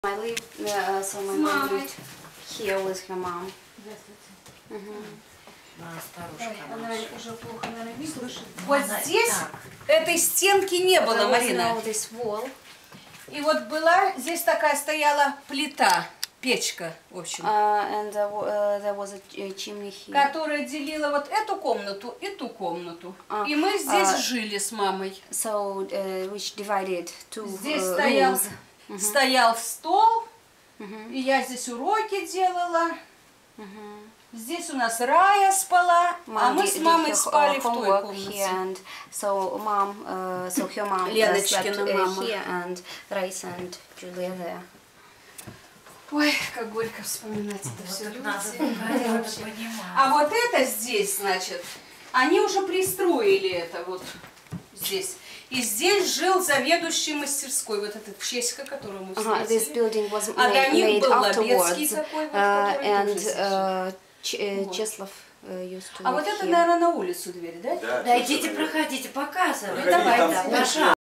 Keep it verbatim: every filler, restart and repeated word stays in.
I live, uh, so my mom lived here with her mom. Она уже плохо, наверное, не слышит. Вот здесь этой стенки не было, Марина. И вот была, здесь такая стояла плита, печка, в общем, uh, and uh, uh, there was a chimney here. которая делила вот эту комнату и ту комнату. Uh, и мы здесь uh, жили с мамой. So, uh, which divided two Здесь uh, стоял, rooms. Uh-huh. стоял стол, Uh-huh. и я здесь уроки делала. Uh-huh. Здесь у нас Рая спала, Mom а мы did, с мамой did her, спали uh, в той homework комнате. here, and so mom, uh, so her mom uh, Леночкина slept uh, мама. here, and Raisa and Julia there. Ой, как горько вспоминать это все. Надо А вот это здесь, значит, они уже пристроили это вот здесь. И здесь жил заведующий мастерской, вот этот Чеська, которую мы Uh-huh, this встретили. building was А made, до них made был Лобецкий afterwards, такой вот, uh, который and тоже здесь жил. uh, Ch uh, Вот. Чеслов uh, used to А live вот это, here. наверное, на улицу дверь, да? Да, идите, проходите, показывай. Проходите, Давай, там да, вход. пожалуйста.